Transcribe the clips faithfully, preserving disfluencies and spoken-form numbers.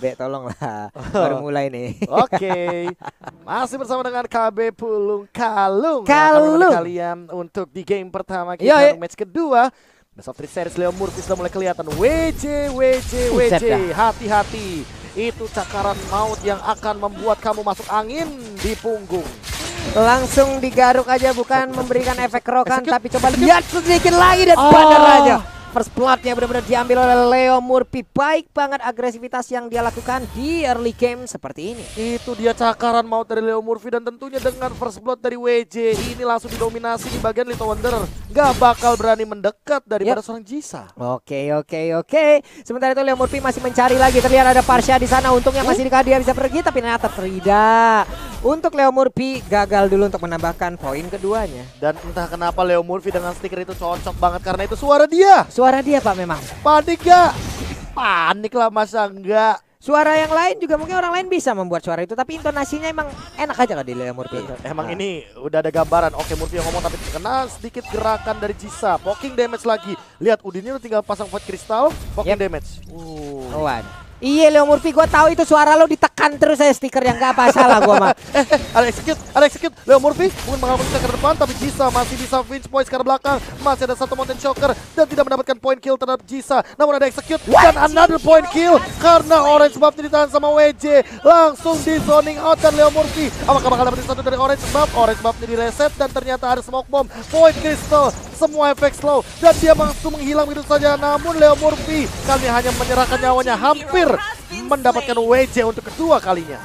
Be, tolonglah. Baru mulai nih. Oke. Okay. Masih bersama dengan K B Pulung Kalung. Kalung. Kalian untuk di game pertama kita, Yo, yo. match kedua. Best of three series Leo Murphy sudah mulai kelihatan. W J, W J, W J. Hati-hati. Itu cakaran maut yang akan membuat kamu masuk angin di punggung. Langsung digaruk aja, bukan memberikan efek kerokan, tapi coba lihat sedikit lagi dan Oh. bandar aja. First bloodnya benar-benar diambil oleh Leo Murphy. Baik banget agresivitas yang dia lakukan di early game seperti ini. Itu dia cakaran maut dari Leo Murphy, dan tentunya dengan first blood dari W J ini langsung didominasi di bagian Little Wanderer. Gak bakal berani mendekat daripada yep. seorang Jisa. Oke oke oke. Sementara itu Leo Murphy masih mencari lagi. Terlihat ada Parsha di sana. Untungnya masih uh. dia bisa pergi, tapi ternyata tidak. Untuk Leo Murphy gagal dulu untuk menambahkan poin keduanya. Dan entah kenapa Leo Murphy dengan stiker itu cocok banget karena itu suara dia. Suara dia Pak memang. Panik gak? Panik lah, masa enggak? Suara yang lain juga mungkin orang lain bisa membuat suara itu, tapi intonasinya emang enak aja lah di Leo Murphy. Emang nah. ini udah ada gambaran. Oke, Murphy yang ngomong tapi terkena sedikit gerakan dari Jisa. Poking damage lagi. Lihat Udinnya tinggal pasang void crystal, poking yep. damage. Uh. Oh, iya Leo Murphy, gue tahu itu suara lo ditekan terus saya stiker yang gak apa salah gue mah. eh, eh, ada execute, ada execute. Leo Murphy mungkin mengalami ke depan, tapi Jisa masih bisa pinch points ke belakang. Masih ada satu mountain shocker dan tidak mendapatkan point kill terhadap Jisa. Namun ada execute dan another point kill karena orange buff-nya ditahan sama W J. Langsung di zoning out dan Leo Murphy. Apakah bakal dapetin satu dari orange buff? Orange buff-nya di reset dan ternyata ada smoke bomb, point crystal, semua efek slow dan dia langsung menghilang begitu saja. Namun Leo Murphy kali hanya menyerahkan nyawanya, hampir mendapatkan W J untuk kedua kalinya.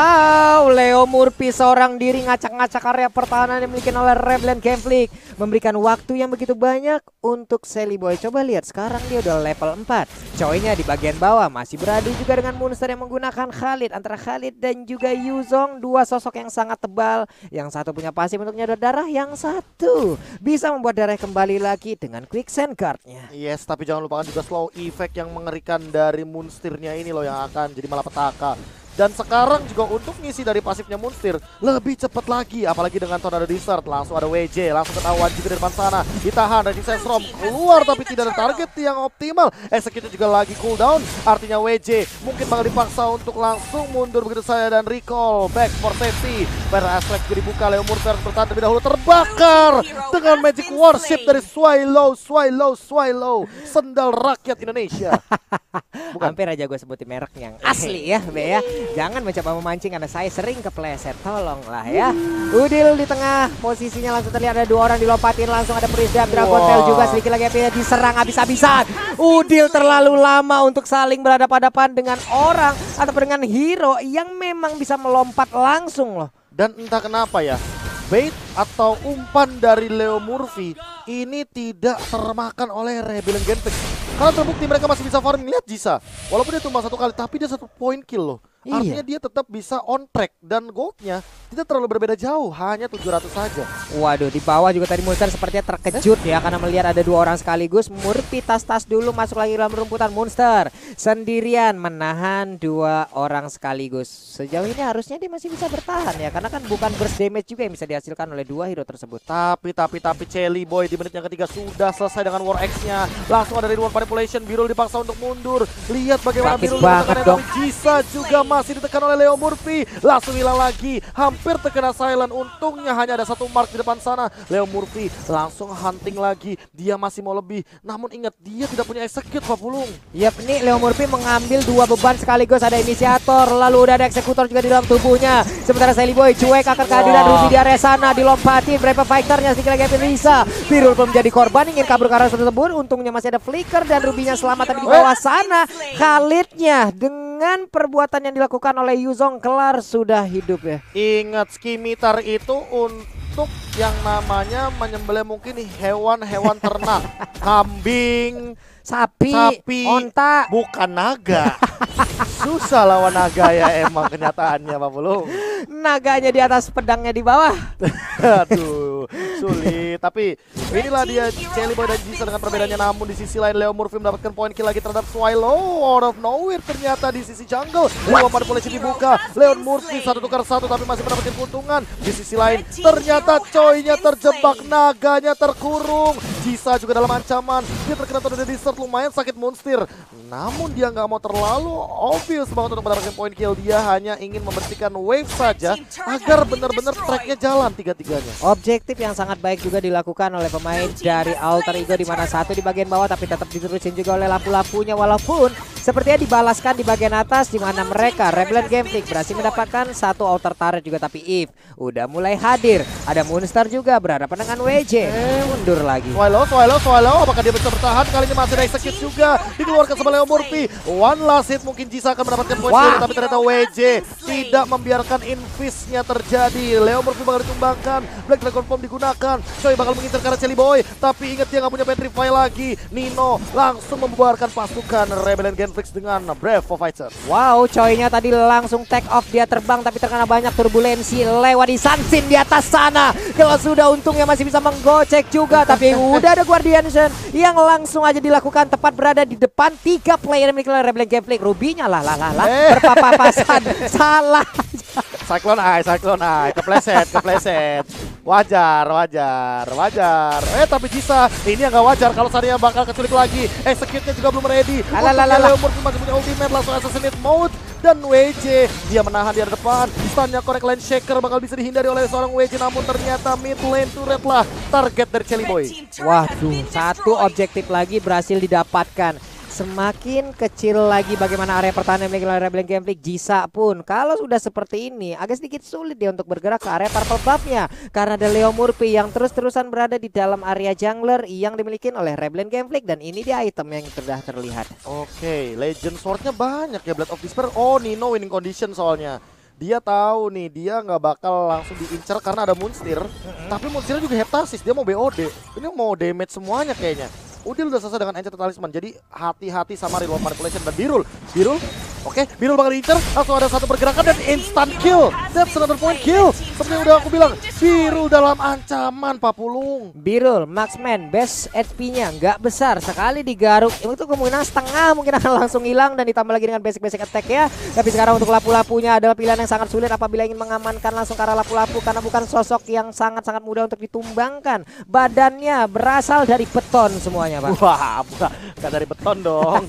Wow, Leo Murphy seorang diri ngacak-ngacak area pertahanan yang dimiliki oleh Rebellion Conflict, memberikan waktu yang begitu banyak untuk Sally Boy. Coba lihat sekarang dia udah level empat. Coynya di bagian bawah masih beradu juga dengan monster yang menggunakan Khalid. Antara Khalid dan juga Yuzong, dua sosok yang sangat tebal. Yang satu punya pasif untuk nyedot darah, yang satu bisa membuat darah kembali lagi dengan quicksand guard-nya. Yes, tapi jangan lupakan juga slow effect yang mengerikan dari monsternya ini loh yang akan jadi malapetaka. Dan sekarang juga untuk ngisi dari pasifnya Munster lebih cepat lagi, apalagi dengan Tornado Desert. Langsung ada W J, langsung ketahuan juga dari depan sana. Ditahan dari Sesrom, keluar tapi tidak ada target yang optimal. Execute juga lagi cooldown, artinya W J mungkin bakal dipaksa untuk langsung mundur begitu saja dan recall back for safety. Para aspek juga dibuka, Leo Murphy harus bertahan terlebih dahulu, terbakar dengan magic warship dari Swallow, Swallow, Swallow, sendal rakyat Indonesia. Bukan. Hampir aja gue sebutin merek yang asli ya, Be ya. Jangan mencoba memancing karena saya sering kepleset, tolonglah ya. Udil di tengah, posisinya langsung terlihat ada dua orang dilompatin, langsung ada Prisdam, Dragon Tail juga sedikit lagi apinya diserang habis-habisan. Udil terlalu lama untuk saling berhadapan-hadapan dengan orang atau dengan hero yang memang bisa melompat langsung loh. Dan entah kenapa ya, bait atau umpan dari Leo Murphy ini tidak termakan oleh Rebellion Genfix. Karena terbukti mereka masih bisa farming. Lihat Jisa, walaupun dia tumbang satu kali tapi dia satu point kill loh. Iya. Artinya dia tetap bisa on track dan goldnya tidak terlalu berbeda jauh, hanya tujuh ratus saja. Waduh, di bawah juga tadi Monster sepertinya terkejut eh? ya karena melihat ada dua orang sekaligus. Murphy tas-tas dulu masuk lagi dalam rumputan. Monster sendirian menahan dua orang sekaligus. Sejauh ini harusnya dia masih bisa bertahan ya, karena kan bukan burst damage juga yang bisa dihasilkan oleh dua hero tersebut. Tapi tapi tapi Celi Boy di menit yang ketiga sudah selesai dengan War X-nya. Langsung ada reward manipulation, Birul dipaksa untuk mundur. Lihat bagaimana Birul ditekan, tapi Jisa juga masih ditekan oleh Leo Murphy. Langsung hilang lagi, hampir terkena silent. Untungnya hanya ada satu mark di depan sana. Leo Murphy langsung hunting lagi, dia masih mau lebih. Namun ingat, dia tidak punya execute, Pak Pulung. Yap, ini Leo Murphy mengambil dua beban sekaligus. Ada inisiator, lalu udah ada eksekutor juga di dalam tubuhnya. Sementara Sally Boy cuek akan kehadiran Ruby di area sana. Dilompatin berapa fighternya, sedikit lagi bisa. Birul belum jadi korban, ingin kabur ke arah tersebut. Untungnya masih ada flicker dan Ruby-nya selamat, tapi di bawah sana Khalid-nya dengan perbuatan yang dilakukan oleh Yuzong kelar sudah hidup ya. Ingat, skimitar itu untuk yang namanya menyembelih mungkin hewan-hewan ternak. Kambing, sapi, sapi, onta, bukan naga. Susah lawan naga ya emang kenyataannya, Pak Pulung. Naganya di atas, pedangnya di bawah. Aduh, sulit. Tapi inilah dia Celi Boy dan Jisa dengan perbedaannya. Namun di sisi lain Leo Murphy mendapatkan poin kill lagi terhadap Swallow. Out of nowhere ternyata di sisi jungle. Dua manipulasi dibuka. Leo Murphy satu tukar satu tapi masih mendapatkan keuntungan. Di sisi lain ternyata Coynya terjebak, naganya terkurung. Jisa juga dalam ancaman. Dia terkena tornado desert, lumayan sakit Monster. Namun dia nggak mau terlalu obvious banget untuk mendapatkan point kill. Dia hanya ingin membersihkan wave saja agar benar-benar tracknya jalan tiga-tiganya. Objektif yang sangat baik juga dilakukan oleh pemain dari Alter Ego, di mana satu di bagian bawah tapi tetap diterusin juga oleh lampu-lampunya, walaupun sepertinya dibalaskan di bagian atas di mana mereka Rebellion Game Freak berhasil mendapatkan satu outer turret juga, tapi Eve udah mulai hadir. Ada Monster juga berhadapan dengan W J. Eh, mundur lagi. Swallow, Swallow, Swallow. Apakah dia bisa bertahan? Kali ini masih execute juga. Dikeluarkan sama Leo Murphy. One last hit, mungkin Jisa akan mendapatkan poin kill, tapi ternyata W J tidak membiarkan infisnya terjadi. Leo Murphy bakal ditumbangkan. Black Dragon Bomb digunakan. Choi bakal mengincar ke arah Chelly Boy, tapi ingat dia nggak punya Petrify lagi. Nino langsung membubarkan pasukan Rebellion Game Freak dengan Brave for Fighter. Wow, Choi-nya tadi langsung take off, dia terbang tapi terkena banyak turbulensi lewat di Sunsin di atas sana. Kalau sudah untungnya masih bisa menggocek juga, tapi udah ada Guardian Sun yang langsung aja dilakukan tepat berada di depan tiga player milik Rebellion Game Freak. Rubinya lah lah lah lah Eh. berpapasan. Salah. Cyclone Eye, Cyclone Eye, kepleset, kepleset. Wajar, wajar, wajar. Eh tapi Jisa, ini yang gak wajar kalau Sania bakal keculik lagi. Execute-nya juga belum ready. Alalala. Leo Murphy masih punya ultimate, langsung assassinate mode. Dan W J, dia menahan di depan. Stunnya korek lane shaker bakal bisa dihindari oleh seorang W J, namun ternyata mid lane turret lah target dari Chelly Boy. Waduh, satu objektif lagi berhasil didapatkan. Semakin kecil lagi bagaimana area pertahanan milik Rebellion Game Freak. Jisa pun kalau sudah seperti ini agak sedikit sulit dia untuk bergerak ke area purple buff-nya, karena ada Leo Murphy yang terus-terusan berada di dalam area jungler yang dimiliki oleh Rebellion Game Freak, dan ini dia item yang sudah terlihat. Oke, Legend Sword-nya banyak ya, Blood of Despair. Oh, Nino winning condition soalnya. Dia tahu nih, dia nggak bakal langsung diincar karena ada Moonstir. Mm-hmm. Tapi Moonstirnya juga heptasis, dia mau B O D. Ini mau damage semuanya kayaknya. Udil udah selesai dengan Enchanted Talisman, jadi hati-hati sama reload manipulation. Dan Birul, Birul, oke, okay, Birul bakal diincar, langsung ada satu pergerakan dan instant kill. That's another point kill. Seperti yang udah aku bilang, Birul dalam ancaman, Pak Pulung. Birul, marksman, base H P-nya nggak besar, sekali digaruk itu kemungkinan setengah mungkin akan langsung hilang, dan ditambah lagi dengan basic-basic attack ya. Tapi sekarang untuk lapu-lapunya adalah pilihan yang sangat sulit apabila ingin mengamankan langsung ke arah lapu-lapu, karena bukan sosok yang sangat-sangat mudah untuk ditumbangkan. Badannya berasal dari beton semuanya, Pak. Wah, bukan dari beton dong.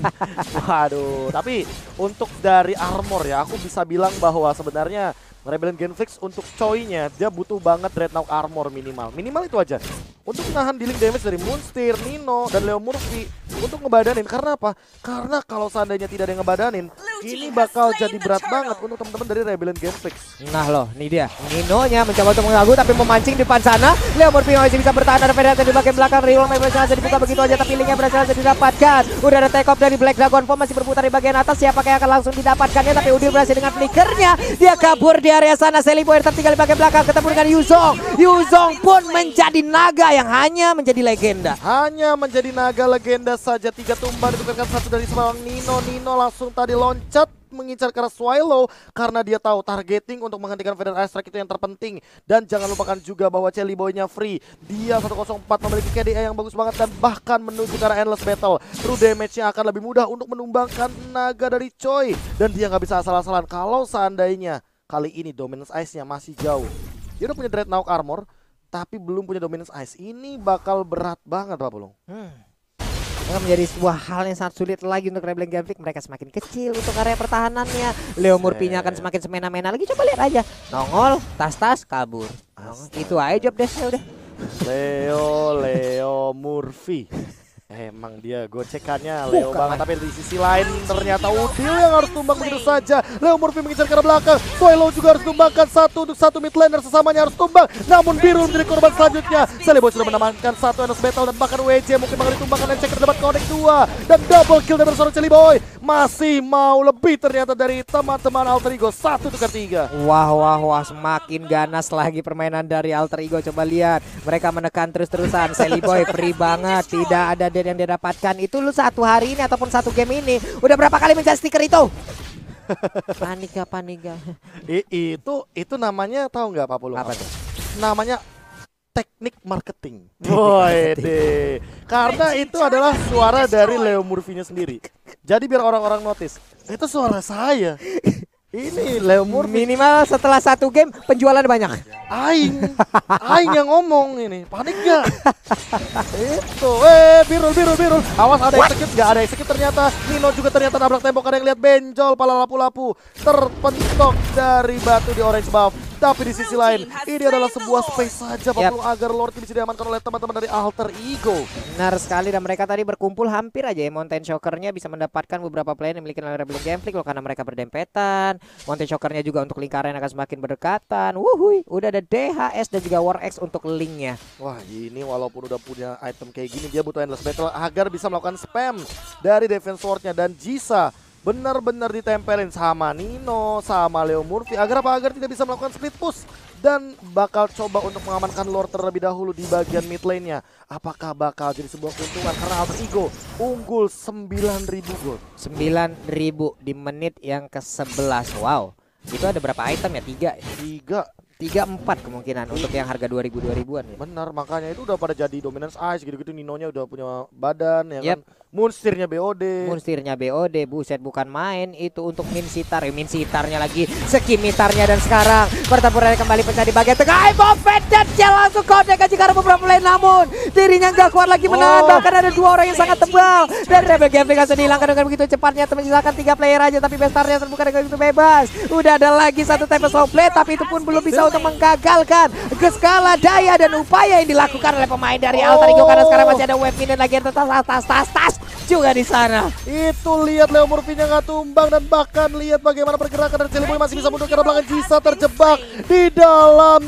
Waduh, tapi untuk dari armor ya, aku bisa bilang bahwa sebenarnya Rebellion Game Freak untuk Choi-nya dia butuh banget Dreadnought armor minimal. Minimal itu aja. Untuk menahan dealing damage dari Moonstir, Nino, dan Leo Murphy. Untuk ngebadanin, karena apa? Karena kalau seandainya tidak ada yang ngebadanin, ini bakal jadi berat banget untuk teman-teman dari Rebellion Game Freak. Nah loh, ini dia. Nino-nya mencoba untuk mengganggu tapi memancing di depan sana. Leo Murphy masih bisa bertahan, ada Predator di bagian belakang. Real masih bisa dibuka begitu aja, tapi linknya berhasil didapatkan. Udah ada take off dari Black Dragon Form masih berputar di bagian atas. Siapa yang akan langsung didapatkannya, tapi Udil berhasil dengan flickernya. Dia kabur di area sana. Chelly Boy tertinggal di bagian belakang, ketemu dengan Yuzong. Yuzong pun menjadi naga yang hanya menjadi legenda. Hanya menjadi naga legenda saja. Tiga tumbang ditukarkan satu dari seorang Nino. Nino langsung tadi loncat mengincar ke arah Swallow karena dia tahu targeting untuk menghentikan Feather Ice Strike itu yang terpenting. Dan jangan lupakan juga bahwa Chelly Boy-nya free. Dia seratus empat memiliki K D A yang bagus banget dan bahkan menuju ke arah Endless Battle. True damage-nya akan lebih mudah untuk menumbangkan naga dari Choi. Dan dia nggak bisa asal-asalan kalau seandainya kali ini Dominance Ice-nya masih jauh. Dia udah punya Dreadnought Armor tapi belum punya Dominance Ice. Ini bakal berat banget, Pak Pulung. Hmm. Akan menjadi sebuah hal yang sangat sulit lagi untuk Rebellion Game Freak. Mereka semakin kecil untuk area pertahanannya. Leo Murphy-nya akan semakin semena-mena lagi. Coba lihat aja, nongol, tas-tas, kabur. Nongol. Itu aja job desk-nya udah. Leo, Leo Murphy. Emang dia gocekannya Leo Bukan. banget, tapi di sisi lain ternyata Udil yang harus tumbang begitu saja. Leo Murphy mengincar ke arah belakang. Swallow juga harus tumbangkan satu untuk satu mid laner sesamanya harus tumbang. Namun Birul menjadi korban selanjutnya. Chelly Boy sudah menambahkan satu Endless Battle dan bahkan W J mungkin bakal ditumbangkan dan checker dapat connect dua. Dan double kill dari seorang Chelly Boy. Masih mau lebih ternyata dari teman-teman Alter Ego. Satu tukar tiga. Wah wah wah, semakin ganas lagi permainan dari Alter Ego. Coba lihat, mereka menekan terus-terusan. Chelly Boy free banget, tidak ada dead yang didapatkan. Itu lu satu hari ini ataupun satu game ini udah berapa kali mencet stiker itu? Panika panika. I, itu itu namanya tahu nggak Pak Pulung? Apa tuh? Namanya teknik marketing. Boy deh. Karena itu adalah suara dari Leo Murphy-nya sendiri. Jadi biar orang-orang notice, itu suara saya. Ini Leo Murphy Minimal setelah satu game penjualan banyak. Aing, Aing yang ngomong ini, panik gak? Itu, eh birul, birul, birul. Awas ada execute, gak ada execute ternyata. Nino juga ternyata nabrak tembok, ada yang lihat benjol, pala lapu-lapu. Terpentok dari batu di orange buff. Tapi di sisi lain, ini adalah sebuah space saja Pak Pulung, agar Lord bisa diamankan oleh teman-teman dari Alter Ego. Benar sekali, dan mereka tadi berkumpul hampir aja ya. Mountain Shocker-nya bisa mendapatkan beberapa player yang dimiliki oleh Rebellion Game Freak loh, karena mereka berdempetan. Mountain Shocker-nya juga untuk lingkaran akan semakin berdekatan. Wuhui, udah ada D H S dan juga War X untuk linknya. Wah, ini walaupun udah punya item kayak gini, dia butuh endless battle agar bisa melakukan spam dari defense sword-nya. Dan Jisa benar-benar ditempelin sama Nino, sama Leo Murphy, agar apa? Agar tidak bisa melakukan split push. Dan bakal coba untuk mengamankan Lord terlebih dahulu di bagian mid lane-nya. Apakah bakal jadi sebuah keuntungan karena Alter Ego unggul sembilan ribu gold. sembilan ribu di menit yang ke sebelas. Wow, itu ada berapa item ya? Tiga Tiga Tiga empat kemungkinan untuk yang harga dua ribu dua ribuan ya. Benar, makanya itu udah pada jadi dominance ice gitu-gitu. Ninonya udah punya badan ya Yep. kan. Moonstirnya B O D. Munstirnya B O D, buset bukan main itu untuk min sitar, eh, min sitarnya lagi, skimitarnya, dan sekarang pertempuran kembali mencari bagian tengah. Imo Vended langsung connect aja karena beberapa lane, namun dirinya nggak kuat lagi menahan. Oh. Bahkan ada dua orang yang sangat tebal dan Rebel Game Freak langsung dihilangkan dengan begitu cepatnya. Menyisakan tiga player aja, tapi bestarnya terbuka dengan begitu bebas. Udah ada lagi satu type slow play, tapi itu pun belum bisa untuk menggagalkan skala daya dan upaya yang dilakukan oleh pemain dari Oh. Alter Ego, karena sekarang masih ada web minion lagi yang tas tas tas tas juga di sana. Itu lihat Leo Murphy-nya nggak tumbang, dan bahkan lihat bagaimana pergerakan dari Celiboy masih bisa mundur karena belakang. Jisa terjebak di dalam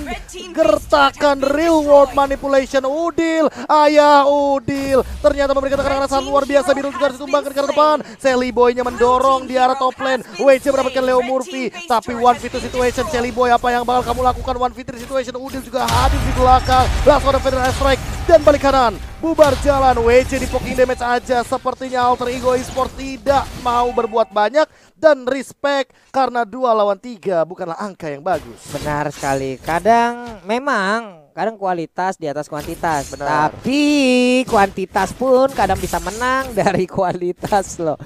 gertakan real world manipulation. Udil, ayah Udil ternyata memberikan tekanan sangat luar biasa. Biru juga harus ditumbangkan ke depan. Celiboy-nya mendorong di arah top lane. W J mendapatkan Leo Murphy, tapi one v two situation. Celiboy, apa yang bakal kamu lakukan? One v three situation. Udil juga hadir di belakang. Langsung ada Federal Strike dan balik kanan. Bubar jalan, W J di poking damage aja. Sepertinya Alter Ego Esports tidak mau berbuat banyak, dan respect karena dua lawan tiga bukanlah angka yang bagus. Benar sekali. Kadang memang kadang kualitas di atas kuantitas. Benar. Tapi kuantitas pun kadang bisa menang dari kualitas loh.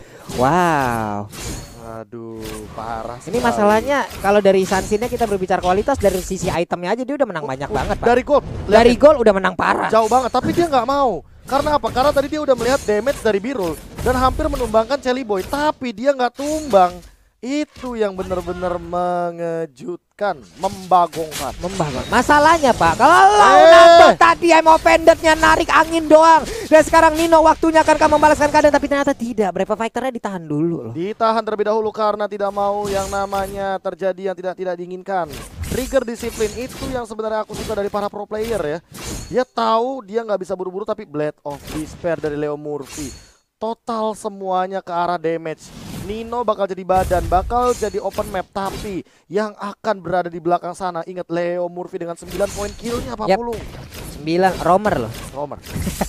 Wow. Aduh, parah. Ini sekali. masalahnya kalau dari Sansinnya kita berbicara kualitas, dari sisi itemnya aja dia udah menang banyak banget, Pak. Dari gold, Dari lihat, gol udah menang parah. jauh banget, tapi dia nggak mau. Karena apa? Karena tadi dia udah melihat damage dari Birul dan hampir menumbangkan Celiboy, tapi dia nggak tumbang. Itu yang benar-benar mengejutkan, membagongkan. Membangun. Masalahnya Pak, kalau Eh. nonton tadi Imo Vended-nya narik angin doang, dan sekarang Nino waktunya akan membalaskan keadaan, tapi ternyata tidak. Brave Fighter-nya ditahan dulu loh. Ditahan terlebih dahulu karena tidak mau yang namanya terjadi yang tidak tidak diinginkan. Trigger disiplin itu yang sebenarnya aku suka dari para pro player ya. Dia tahu dia nggak bisa buru-buru, tapi Blade of Despair dari Leo Murphy. Total semuanya ke arah damage. Nino bakal jadi badan, bakal jadi open map, tapi yang akan berada di belakang sana, ingat Leo Murphy dengan sembilan poin killnya Pak Yap. Pulung. sembilan Romer loh. Romer.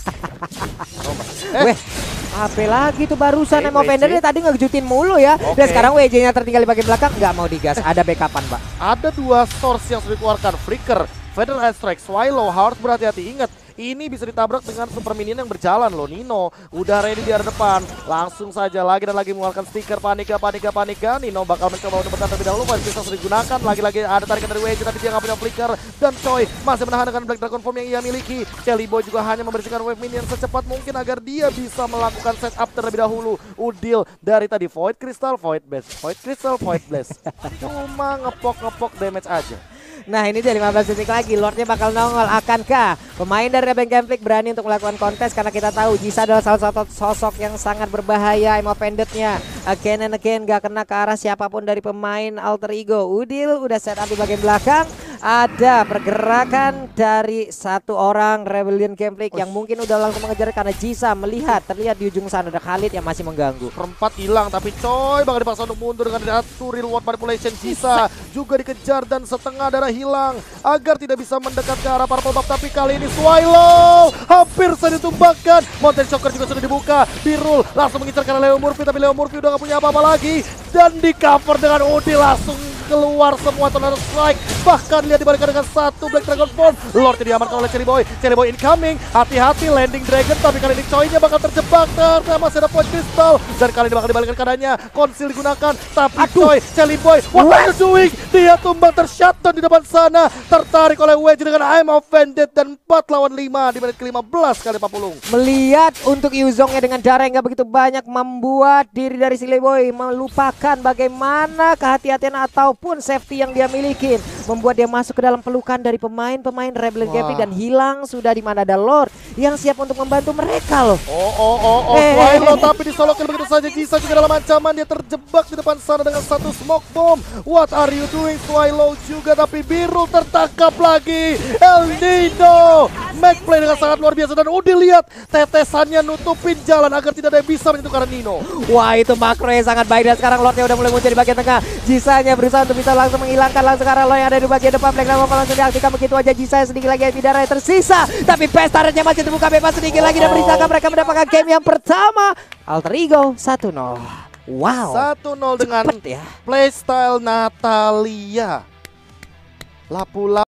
Romer. Weh, apa lagi tuh barusan Oke, Imo W J. Vended tadi ngejutin mulu ya. Oke. Dan sekarang W J-nya tertinggal di bagian belakang, nggak mau digas. Ada backupan, Pak. Ada dua source yang sudah dikeluarkan, Flicker, Federal Strike, Swallow, harus berhati-hati. Ingat, ini bisa ditabrak dengan super minion yang berjalan loh. Nino udah ready di arah depan, langsung saja lagi dan lagi mengeluarkan stiker panika, panika, panika. Nino bakal mencoba untuk bertahan terlebih dahulu, masih bisa digunakan. Lagi-lagi ada tarikan dari W J, tapi dia nggak punya flicker. Dan Choi masih menahan dengan Black Dragon Form yang ia miliki. Celiboy juga hanya membersihkan wave minion secepat mungkin agar dia bisa melakukan setup terlebih dahulu. Udil dari tadi Void Crystal, Void Blast, Void Crystal, Void Blast. Cuma ngepok-ngepok damage aja. Nah ini dia lima belas detik lagi, Lordnya bakal nongol. Akankah pemain dari Rebel Game Freak berani untuk melakukan kontes? Karena kita tahu Jisa adalah salah satu sosok yang sangat berbahaya. Imo Vended-nya again and again gak kena ke arah siapapun dari pemain Alter Ego. Udil udah set up di bagian belakang. Ada pergerakan dari satu orang Rebellion Game Freak yang mungkin udah langsung mengejar, karena Jisa melihat, terlihat di ujung sana ada Khalid yang masih mengganggu. Perempat hilang, tapi Choi bakal dipaksa untuk mundur dengan satu real world manipulation. Jisa juga dikejar dan setengah darah hilang agar tidak bisa mendekat ke arah purple buff. Tapi kali ini Swallow hampir saja ditumbangkan. Mountain Shocker juga sudah dibuka. Birul langsung mengincar karena Leo Murphy, tapi Leo Murphy udah gak punya apa-apa lagi, dan di cover dengan Udil langsung keluar semua Tornado Strike. bahkan lihat dibalikan dengan satu Black Dragon Form. Lord diamankan oleh Cherry Boy. Cherry Boy incoming, hati-hati landing Dragon, tapi kali ini Choi-nya bakal terjebak. Ternyata masih ada point crystal dan kali ini bakal dibalikan keadaannya. Conceal digunakan, tapi Choi, Cherry Boy, what are you doing? Dia tumbang tershutdown di depan sana, tertarik oleh Wedge dengan I'm offended dan empat lawan lima di menit ke lima belas kali Pak Pulung. Melihat untuk Yuzongnya dengan darah yang gak begitu banyak membuat diri dari Silly Boy melupakan bagaimana kehati-hatian ataupun safety yang dia miliki, membuat dia masuk ke dalam pelukan dari pemain-pemain Rebellion Gaming dan hilang sudah di mana ada Lord yang siap untuk membantu mereka loh. Oh oh oh oh, Eh. Twilo tapi disolokin begitu saja. Jisa juga dalam ancaman, dia terjebak di depan sana dengan satu smoke bomb. What are you doing Twilo juga, tapi biru tertangkap lagi. El Nino make play dengan sangat luar biasa dan udah lihat tetesannya nutupin jalan agar tidak ada yang bisa menyentuhkan Nino. Wah, itu makro yang sangat baik dan sekarang Lordnya udah mulai muncul di bagian tengah. Jisanya berusaha untuk bisa langsung menghilangkan langsung sekarang Lord yang ada di bagian depan. Black Dragon langsung diaktifkan begitu aja. Jisa sedikit lagi Epi darah yang tersisa, tapi Pestarnya masih terbuka bebas sedikit lagi dan berisahkan mereka mendapatkan game yang pertama. Alter Ego satu nol. Wow, satu nol dengan cepet ya. playstyle Natalia. Lapu